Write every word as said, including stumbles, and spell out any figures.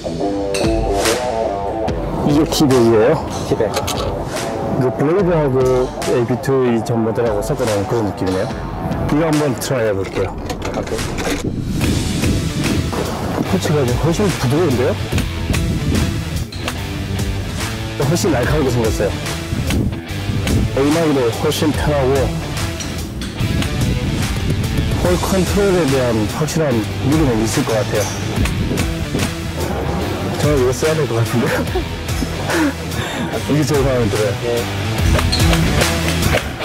이게 티백이에요? 티백. 그 블레이드하고 에이피 투 이 전 모델하고 섞어놓은 그런 느낌이네요. 이거 한번 트라이 해볼게요. 오케이. 터치가 좀 훨씬 부드러운데요? 훨씬 날카롭게 생겼어요. 에이나이도 훨씬 편하고 홀 컨트롤에 대한 확실한 믿음은 있을 것 같아요. 저는 이거 써야 될 것 같은데요? 이게 제일 마음에 들어요. 네.